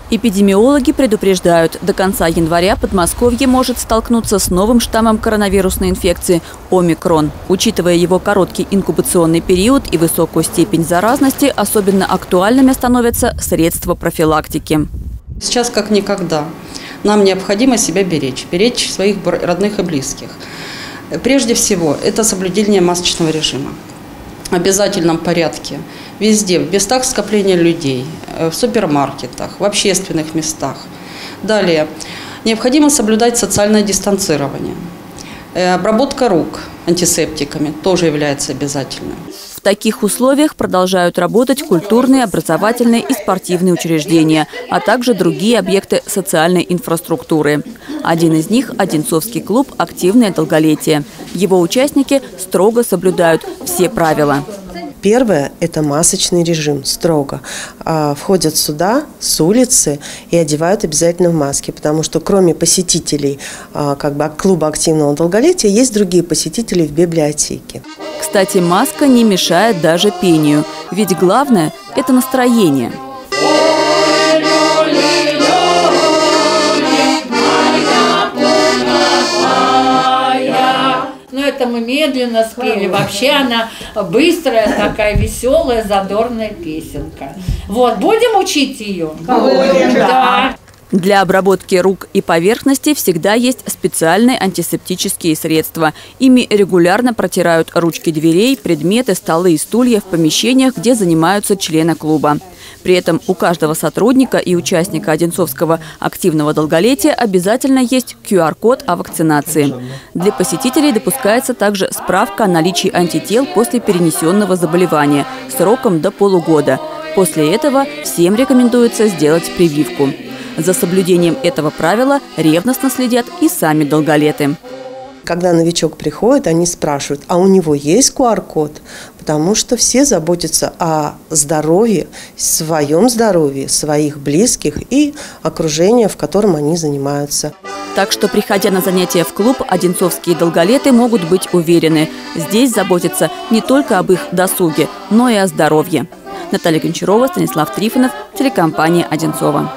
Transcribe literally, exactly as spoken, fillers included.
Эпидемиологи предупреждают, до конца января Подмосковье может столкнуться с новым штаммом коронавирусной инфекции – омикрон. Учитывая его короткий инкубационный период и высокую степень заразности, особенно актуальными становятся средства профилактики. Сейчас как никогда нам необходимо себя беречь, беречь своих родных и близких. Прежде всего, это соблюдение масочного режима. В обязательном порядке, везде, в местах скопления людей, в супермаркетах, в общественных местах. Далее, необходимо соблюдать социальное дистанцирование. Обработка рук антисептиками тоже является обязательной. В таких условиях продолжают работать культурные, образовательные и спортивные учреждения, а также другие объекты социальной инфраструктуры. Один из них – Одинцовский клуб «Активное долголетие». Его участники строго соблюдают все правила. Первое – это масочный режим, строго. Входят сюда с улицы и одевают обязательно в маски, потому что кроме посетителей как бы, клуба активного долголетия есть другие посетители в библиотеке. Кстати, маска не мешает даже пению, ведь главное – это настроение. Это мы медленно спели. Вообще она быстрая, такая веселая, задорная песенка. Вот, будем учить ее? Будем, да. Для обработки рук и поверхностей всегда есть специальные антисептические средства. Ими регулярно протирают ручки дверей, предметы, столы и стулья в помещениях, где занимаются члены клуба. При этом у каждого сотрудника и участника Одинцовского активного долголетия обязательно есть ку ар код о вакцинации. Для посетителей допускается также справка о наличии антител после перенесенного заболевания сроком до полугода. После этого всем рекомендуется сделать прививку. За соблюдением этого правила ревностно следят и сами долголеты. Когда новичок приходит, они спрашивают, а у него есть ку ар код? Потому что все заботятся о здоровье, своем здоровье, своих близких и окружении, в котором они занимаются. Так что, приходя на занятия в клуб, одинцовские долголеты могут быть уверены. Здесь заботятся не только об их досуге, но и о здоровье. Наталья Гончарова, Станислав Трифонов, телекомпания «Одинцова».